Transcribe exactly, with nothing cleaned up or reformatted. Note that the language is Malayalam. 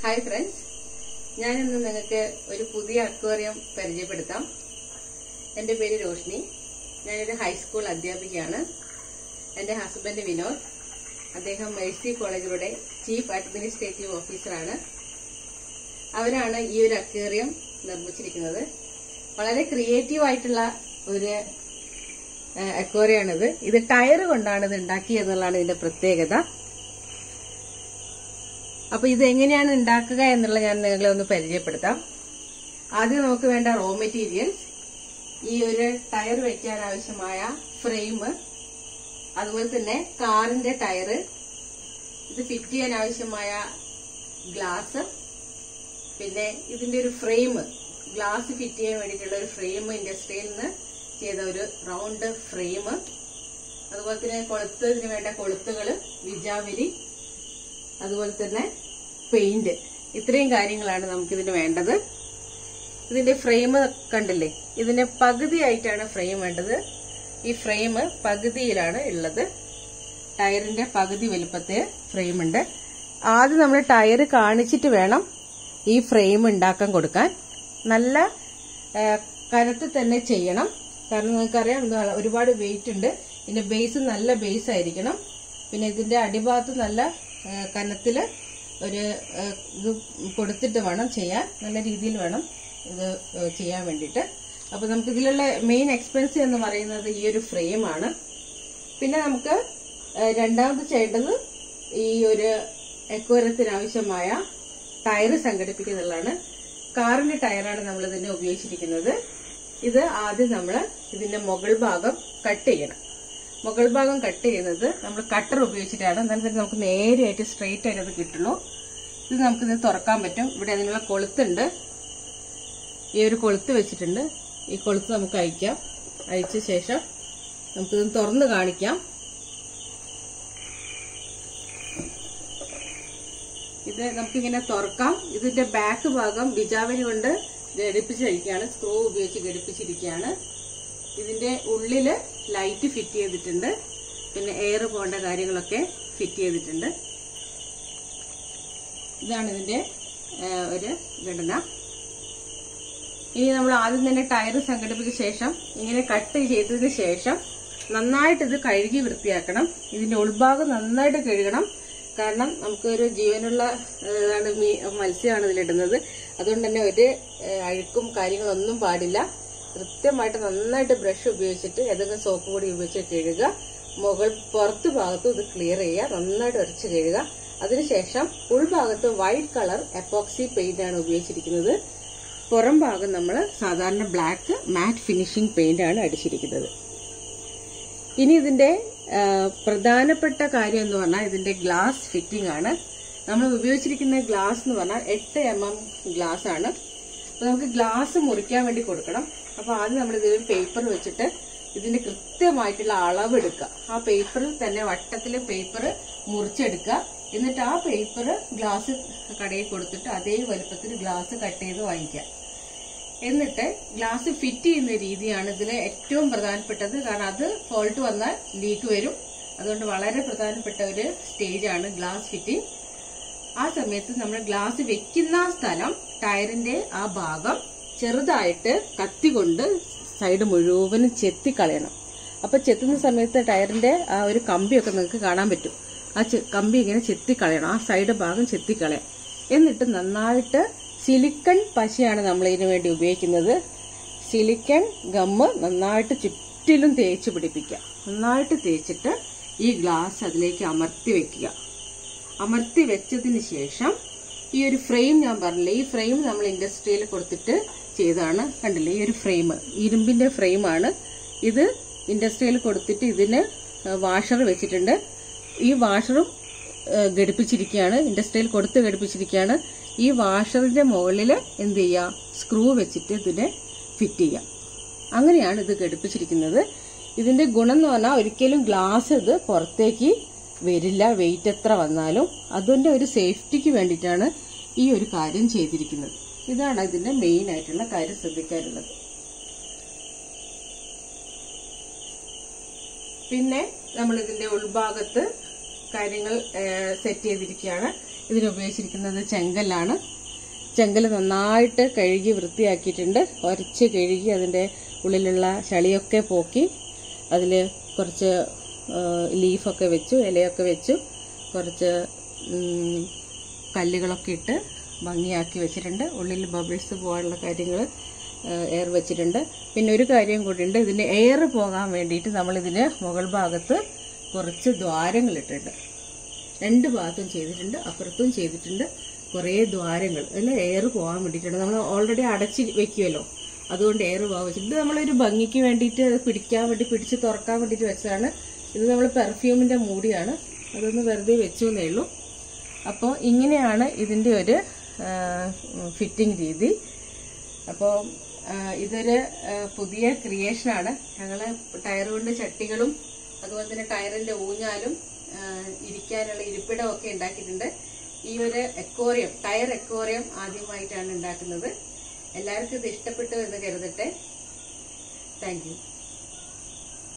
ഹായ് ഫ്രണ്ട്സ്, ഞാനിന്ന് നിങ്ങൾക്ക് ഒരു പുതിയ അക്വേറിയം പരിചയപ്പെടുത്താം. എൻ്റെ പേര് രോഷ്നി. ഞാനൊരു ഹൈസ്കൂൾ അധ്യാപികയാണ്. എൻ്റെ ഹസ്ബൻഡ് വിനോദ്. അദ്ദേഹം മേഴ്സി കോളേജിലൂടെ ചീഫ് അഡ്മിനിസ്ട്രേറ്റീവ് ഓഫീസറാണ്. അവരാണ് ഈ ഒരു അക്വേറിയം നിർമ്മിച്ചിരിക്കുന്നത്. വളരെ ക്രിയേറ്റീവ് ആയിട്ടുള്ള ഒരു അക്വേറിയാണിത്. ഇത് ടയർ കൊണ്ടാണ് ഇത് ഉണ്ടാക്കിയെന്നുള്ളതാണ് ഇതിന്റെ പ്രത്യേകത. അപ്പൊ ഇത് എങ്ങനെയാണ് ഉണ്ടാക്കുക എന്നുള്ള ഞാൻ നിങ്ങളെ ഒന്ന് പരിചയപ്പെടുത്താം. ആദ്യം നമുക്ക് വേണ്ട റോ മെറ്റീരിയൽസ്, ഈ ഒരു ടയർ വെക്കാൻ ആവശ്യമായ ഫ്രെയിം, അതുപോലെ തന്നെ കാറിന്റെ ടയർ, ഇത് ഫിറ്റ് ചെയ്യാൻ ആവശ്യമായ ഗ്ലാസ്, പിന്നെ ഇതിന്റെ ഒരു ഫ്രെയിം, ഗ്ലാസ് ഫിറ്റ് ചെയ്യാൻ വേണ്ടിയിട്ടുള്ള ഒരു ഫ്രെയിം, ഇൻഡസ്ട്രിയിൽ നിന്ന് ചെയ്ത ഒരു റൗണ്ട് ഫ്രെയിം, അതുപോലെ തന്നെ കൊളുത്തതിന് വേണ്ട കൊളുത്തുകള്, വിജാവരി, അതുപോലെ തന്നെ പെയിന്റ്. ഇത്രയും കാര്യങ്ങളാണ് നമുക്കിതിന് വേണ്ടത്. ഇതിന്റെ ഫ്രെയിം കണ്ടില്ലേ, ഇതിന്റെ പകുതിയായിട്ടാണ് ഫ്രെയിം വേണ്ടത്. ഈ ഫ്രെയിം പകുതിയിലാണ് ഉള്ളത്. ടയറിന്റെ പകുതി വലുപ്പത്തിൽ ഫ്രെയിം ഉണ്ട്. ആദ്യം നമ്മൾ ടയർ കാണിച്ചിട്ട് വേണം ഈ ഫ്രെയിം ഉണ്ടാക്കാൻ കൊടുക്കാൻ. നല്ല കനത്തിൽ തന്നെ ചെയ്യണം. കാരണം നിങ്ങൾക്കറിയാം ഒരുപാട് വെയിറ്റ് ഉണ്ട്. ഇതിന്റെ ബേസ് നല്ല ബേസ് ആയിരിക്കണം. പിന്നെ ഇതിന്റെ അടിഭാഗത്ത് നല്ല കനത്തില് ഒരു ഇത് കൊടുത്തിട്ട് വേണം ചെയ്യാൻ. നല്ല രീതിയിൽ വേണം ഇത് ചെയ്യാൻ വേണ്ടിയിട്ട്. അപ്പൊ നമുക്ക് ഇതിലുള്ള മെയിൻ എക്സ്പെൻസ് എന്ന് പറയുന്നത് ഈ ഒരു ഫ്രെയിമാണ്. പിന്നെ നമുക്ക് രണ്ടാമത് ചെയ്യേണ്ടത് ഈ ഒരു അക്വേറിയത്തിന് ആവശ്യമായ ടയർ സംഘടിപ്പിക്കുന്നതാണ്. കാറിന്റെ ടയറാണ് നമ്മൾ ഇതിനെ ഉപയോഗിച്ചിരിക്കുന്നത്. ഇത് ആദ്യം നമ്മൾ ഇതിന്റെ മുകൾ ഭാഗം കട്ട് ചെയ്യണം. മുകൾ ഭാഗം കട്ട് ചെയ്യുന്നത് നമ്മൾ കട്ടർ ഉപയോഗിച്ചിട്ടാണ്. എന്നാലും നമുക്ക് നേരെയായിട്ട് സ്ട്രെയിറ്റ് ആയിട്ട് അത് കിട്ടുള്ളൂ. ഇത് നമുക്കിത് തുറക്കാൻ പറ്റും. ഇവിടെ അതിനുള്ള കൊളുത്തുണ്ട്. ഈ ഒരു കൊളുത്ത് വെച്ചിട്ടുണ്ട്. ഈ കൊളുത്ത് നമുക്ക് അഴിക്കാം. അഴിച്ച ശേഷം നമുക്കിത് തുറന്ന് കാണിക്കാം. ഇത് നമുക്കിങ്ങനെ തുറക്കാം. ഇതിന്റെ ബാക്ക് ഭാഗം ബിജാവരി കൊണ്ട് ഘടിപ്പിച്ചിരിക്കുകയാണ്. സ്ക്രൂ ഉപയോഗിച്ച് ഘടിപ്പിച്ചിരിക്കുകയാണ്. ഇതിന്റെ ഉള്ളില് ലൈറ്റ് ഫിറ്റ് ചെയ്തിട്ടുണ്ട്. പിന്നെ എയർ പോകേണ്ട കാര്യങ്ങളൊക്കെ ഫിറ്റ് ചെയ്തിട്ടുണ്ട്. ഇതാണ് ഇതിന്റെ ഒരു ഘടന. ഇനി നമ്മൾ ആദ്യം തന്നെ ടയർ സംഘടിപ്പിച്ച ശേഷം ഇങ്ങനെ കട്ട് ചെയ്തതിന് ശേഷം നന്നായിട്ട് ഇത് കഴുകി വൃത്തിയാക്കണം. ഇതിന്റെ ഉൾഭാഗം നന്നായിട്ട് കഴുകണം. കാരണം നമുക്കൊരു ജീവനുള്ള ഇതാണ് മത്സ്യമാണ് ഇതിലിടുന്നത്. അതുകൊണ്ട് തന്നെ ഒരു അഴുക്കും കാര്യങ്ങളൊന്നും പാടില്ല. കൃത്യമായിട്ട് നന്നായിട്ട് ബ്രഷ് ഉപയോഗിച്ചിട്ട് ഏതെങ്കിലും സോപ്പ് പൊടി ഉപയോഗിച്ച് കഴുകുക. മുകൾ പുറത്തു ഭാഗത്തും ഇത് ക്ലിയർ ചെയ്യുക. നന്നായിട്ട് ഉരച്ച് കഴുകുക. അതിനുശേഷം ഉൾഭാഗത്ത് വൈറ്റ് കളർ എപ്പോക്സി പെയിന്റ് ആണ് ഉപയോഗിച്ചിരിക്കുന്നത്. പുറം ഭാഗം നമ്മൾ സാധാരണ ബ്ലാക്ക് മാറ്റ് ഫിനിഷിംഗ് പെയിന്റ് ആണ് അടിച്ചിരിക്കുന്നത്. ഇനി ഇതിന്റെ പ്രധാനപ്പെട്ട കാര്യം എന്ന് പറഞ്ഞാൽ ഇതിന്റെ ഗ്ലാസ് ഫിറ്റിംഗ് ആണ്. നമ്മൾ ഉപയോഗിച്ചിരിക്കുന്ന ഗ്ലാസ് എന്ന് പറഞ്ഞാൽ എട്ട് എം എം ഗ്ലാസ് ആണ്. അപ്പൊ നമുക്ക് ഗ്ലാസ് മുറിക്കാൻ വേണ്ടി കൊടുക്കണം. അപ്പൊ ആദ്യം നമ്മൾ ഇതിൽ പേപ്പർ വെച്ചിട്ട് ഇതിന്റെ കൃത്യമായിട്ടുള്ള അളവ് എടുക്കുക. ആ പേപ്പറിൽ തന്നെ വട്ടത്തില് പേപ്പർ മുറിച്ചെടുക്കുക. എന്നിട്ട് ആ പേപ്പർ ഗ്ലാസ് കടയിൽ കൊടുത്തിട്ട് അതേ വലുപ്പത്തിൽ ഗ്ലാസ് കട്ട് ചെയ്ത് വാങ്ങിക്കുക. എന്നിട്ട് ഗ്ലാസ് ഫിറ്റ് ചെയ്യുന്ന രീതിയാണ് ഇതിൽ ഏറ്റവും പ്രധാനപ്പെട്ടത്. കാരണം അത് ഫോൾട്ട് വന്നാൽ ലീക്ക് വരും. അതുകൊണ്ട് വളരെ പ്രധാനപ്പെട്ട ഒരു സ്റ്റേജാണ് ഗ്ലാസ് ഫിറ്റിംഗ്. ആ സമയത്ത് നമ്മൾ ഗ്ലാസ് വെക്കുന്ന സ്ഥലം, ടയറിന്റെ ആ ഭാഗം ചെറുതായിട്ട് കത്തി കൊണ്ട് സൈഡ് മുഴുവനും ചെത്തിക്കളയണം. അപ്പൊ ചെത്തുന്ന സമയത്ത് ടയറിന്റെ ആ ഒരു കമ്പിയൊക്കെ നിങ്ങൾക്ക് കാണാൻ പറ്റും. ആ കമ്പി ഇങ്ങനെ ചെത്തിക്കളയണം. ആ സൈഡ് ഭാഗം ചെത്തിക്കളയാം. എന്നിട്ട് നന്നായിട്ട് സിലിക്കൺ പശയാണ് നമ്മൾ ഇതിനു വേണ്ടി ഉപയോഗിക്കുന്നത്. സിലിക്കൺ ഗമ്മ് നന്നായിട്ട് ചുറ്റിലും തേച്ച് പിടിപ്പിക്കുക. നന്നായിട്ട് തേച്ചിട്ട് ഈ ഗ്ലാസ് അതിലേക്ക് അമർത്തി വെക്കുക. അമർത്തി വെച്ചതിന് ശേഷം ഈ ഒരു ഫ്രെയിം ഞാൻ പറഞ്ഞില്ലേ, ഈ ഫ്രെയിം നമ്മൾ ഇൻഡസ്ട്രിയിൽ കൊടുത്തിട്ട് ചെയ്തതാണ്. കണ്ടില്ലേ, ഈ ഒരു ഫ്രെയിം ഇരുമ്പിന്റെ ഫ്രെയിമാണ്. ഇത് ഇൻഡസ്ട്രിയിൽ കൊടുത്തിട്ട് ഇതിന് വാഷർ വെച്ചിട്ടുണ്ട്. ഈ വാഷറും ഘടിപ്പിച്ചിരിക്കുകയാണ്. ഇൻഡസ്ട്രിയിൽ കൊടുത്ത് ഘടിപ്പിച്ചിരിക്കുകയാണ്. ഈ വാഷറിന്റെ മുകളിൽ എന്ത് ചെയ്യുക, സ്ക്രൂ വെച്ചിട്ട് ഇതിനെ ഫിറ്റ് ചെയ്യാം. അങ്ങനെയാണ് ഇത് ഘടിപ്പിച്ചിരിക്കുന്നത്. ഇതിന്റെ ഗുണം എന്ന് പറഞ്ഞാൽ ഒരിക്കലും ഗ്ലാസ് ഇത് പുറത്തേക്ക് വരില്ല, വെയിറ്റ് എത്ര വന്നാലും. അതിന്റെ ഒരു സേഫ്റ്റിക്ക് വേണ്ടിയിട്ടാണ് ഈ ഒരു കാര്യം ചെയ്തിരിക്കുന്നത്. ഇതാണ് ഇതിന്റെ മെയിൻ ആയിട്ടുള്ള കാര്യം ശ്രദ്ധിക്കാനുള്ളത്. പിന്നെ നമ്മൾ ഇതിന്റെ ഉൾഭാഗത്ത് കാര്യങ്ങൾ സെറ്റ് ചെയ്തിരിക്കുകയാണ്. ഇതിന് ഉപയോഗിച്ചിരിക്കുന്നത് ചെങ്കല്ലാണ്. ചെങ്കൽ നന്നായിട്ട് കഴുകി വൃത്തിയാക്കിയിട്ടുണ്ട്. ഉരച്ച് കഴുകി അതിൻ്റെ ഉള്ളിലുള്ള ചളിയൊക്കെ പോക്കി അതിൽ കുറച്ച് ലീഫൊക്കെ വെച്ചു, ഇലയൊക്കെ വെച്ചു, കുറച്ച് കല്ലുകളൊക്കെ ഇട്ട് ഭംഗിയാക്കി വെച്ചിട്ടുണ്ട്. ഉള്ളിൽ ബബിൾസ് പോകാനുള്ള കാര്യങ്ങൾ എയർ വെച്ചിട്ടുണ്ട്. പിന്നെ ഒരു കാര്യം കൂടിയുണ്ട്, ഇതിന് എയർ പോകാൻ വേണ്ടിയിട്ട് നമ്മളിതിന് മുകൾ ഭാഗത്ത് കുറച്ച് ദ്വാരങ്ങൾ ഇട്ടിട്ടുണ്ട്. രണ്ട് ഭാഗത്തും ചെയ്തിട്ടുണ്ട്, അപ്പുറത്തും ചെയ്തിട്ടുണ്ട്. കുറേ ദ്വാരങ്ങൾ അതിൽ എയർ പോകാൻ വേണ്ടിയിട്ടുണ്ട്. നമ്മൾ ഓൾറെഡി അടച്ച് വെക്കുമല്ലോ, അതുകൊണ്ട് എയർ പോകാൻ വെച്ചിട്ട് ഇത് നമ്മളൊരു ഭംഗിക്ക് വേണ്ടിയിട്ട് പിടിക്കാൻ വേണ്ടി പിടിച്ച് തുറക്കാൻ വേണ്ടിയിട്ട് വെച്ചതാണ്. ഇത് നമ്മൾ പെർഫ്യൂമിൻ്റെ മൂടിയാണ്, അതൊന്ന് വെറുതെ വെച്ചു എന്നേ ഉള്ളൂ. അപ്പോൾ ഇങ്ങനെയാണ് ഇതിൻ്റെ ഒരു ഫിറ്റിംഗ് രീതി. അപ്പോൾ ഇതൊരു പുതിയ ക്രിയേഷനാണ്. ഞങ്ങൾ ടയർ കൊണ്ട് ചട്ടികളും അതുപോലെ തന്നെ ടയറിന്റെ ഊഞ്ഞാലും ഇരിക്കാനുള്ള ഇരിപ്പിടം ഒക്കെ ഉണ്ടാക്കിയിട്ടുണ്ട്. ഈ ഒരു എക്വോറിയം, ടയർ എക്വോറിയം ആദ്യമായിട്ടാണ് ഉണ്ടാക്കുന്നത്. എല്ലാവർക്കും ഇത് ഇഷ്ടപ്പെട്ടു എന്ന് കരുതട്ടെ. Thank you.